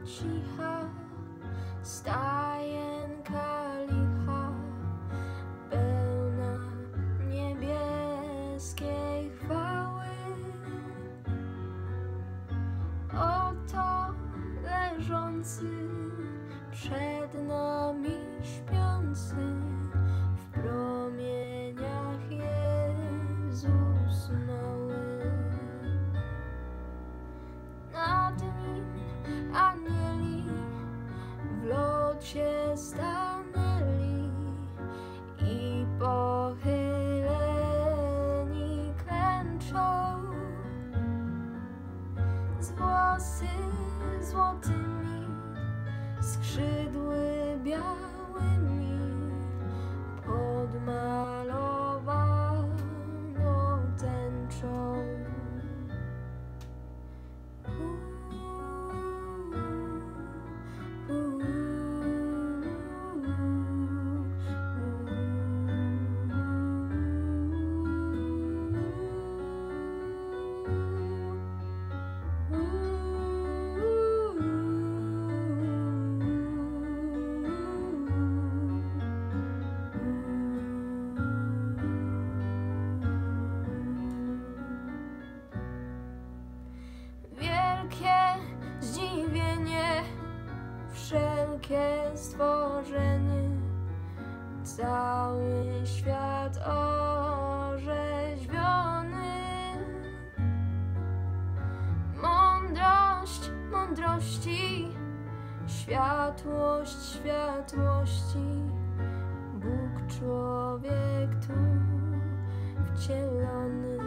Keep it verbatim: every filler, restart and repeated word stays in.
cicha, stajenka licha, pełna niebieskiej chwały. Oto leżący przed nami śpiący, w promieniach Jezus mały. Nad nim anieli w locie stanęli i pochyleni klęczą. Z włosy złotymi, skrzydły białymi, podmalowaną tęczą. Zdziwienie, wszelkie stworzenie, cały świat orzeźwiony. Mądrość mądrości, światłość światłości, Bóg człowiek tu wcielony.